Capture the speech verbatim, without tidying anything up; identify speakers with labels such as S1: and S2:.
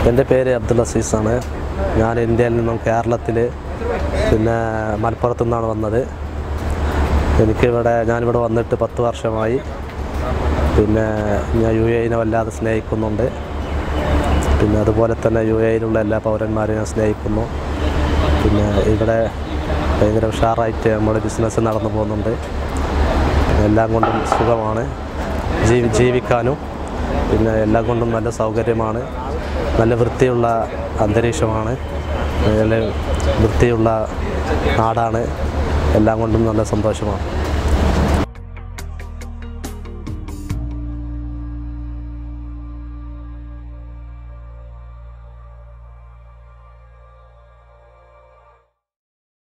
S1: എൻ്റെ പേര് അബ്ദുൽ അസീസാണ്. ഞാൻ ഇന്ത്യയിൽ നിന്നും കേരളത്തിൽ പിന്നെ മലപ്പുറത്തു നിന്നാണ് വന്നത്. എനിക്കിവിടെ ഞാനിവിടെ വന്നിട്ട് പത്ത് വർഷമായി. പിന്നെ ഞാൻ യു എ ഇനെ വല്ലാതെ സ്നേഹിക്കുന്നുണ്ട്. പിന്നെ അതുപോലെ തന്നെ യു എ യിലുള്ള എല്ലാ പൗരന്മാരെയും ഞാൻ സ്നേഹിക്കുന്നു. പിന്നെ ഇവിടെ ഭയങ്കര ഉഷാറായിട്ട് നമ്മുടെ ബിസിനസ് നടന്നു പോകുന്നുണ്ട്. എല്ലാം കൊണ്ടും സുഖമാണ് ജീവി ജീവിക്കാനും പിന്നെ എല്ലാം കൊണ്ടും നല്ല സൗകര്യമാണ്. നല്ല വൃത്തിയുള്ള അന്തരീക്ഷമാണ്, നല്ല വൃത്തിയുള്ള നാടാണ്. എല്ലാം കൊണ്ടും നല്ല സന്തോഷമാണ്.